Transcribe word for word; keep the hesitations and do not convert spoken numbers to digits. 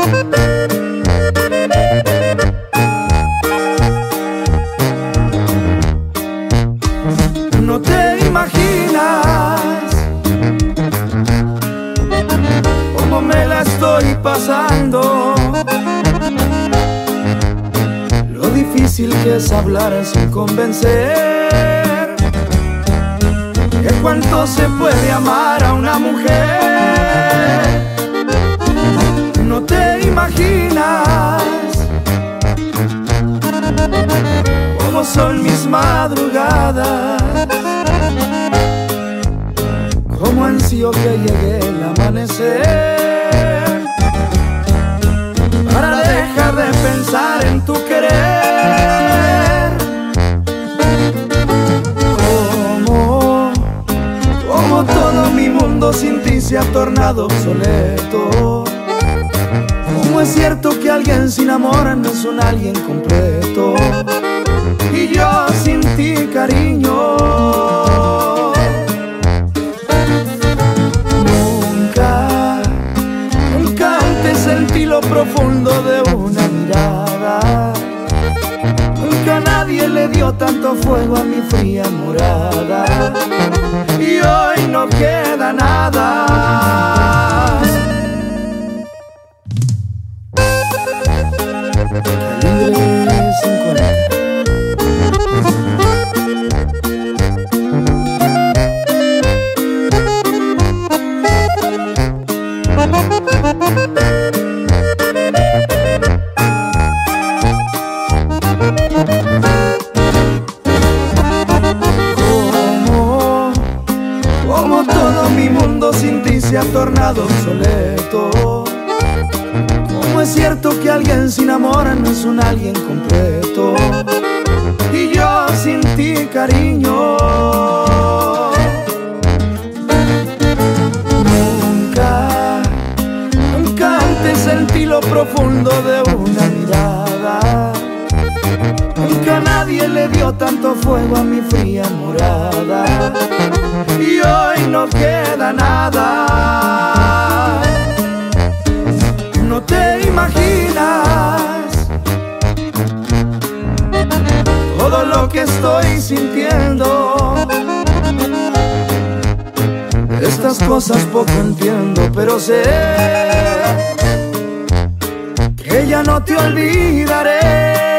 No te imaginas cómo me la estoy pasando, lo difícil que es hablar sin convencer, que cuánto se puede amar a una mujer. No te imaginas cómo son mis madrugadas, cómo ansío que llegue el amanecer para dejar de pensar en tu querer. Cómo, cómo todo mi mundo sin ti se ha tornado obsoleto. Cómo es cierto que alguien sin amor no es un alguien completo. Y yo sin ti, cariño, nunca, nunca antes sentí lo profundo de una mirada. Nunca nadie le dio tanto fuego a mi fría morada. Y hoy no queda nada. Calibre cincuenta. Cómo, cómo todo mi mundo sin ti se ha tornado obsoleto. Cómo es cierto que alguien sin amor no es un alguien completo. Y yo sin ti, cariño, nunca, nunca antes sentí lo profundo de una mirada. Nunca nadie le dio tanto fuego a mi fría morada. Y hoy no queda nada. No te imaginas todo lo que estoy sintiendo. Estas cosas poco entiendo, pero sé que ya no te olvidaré.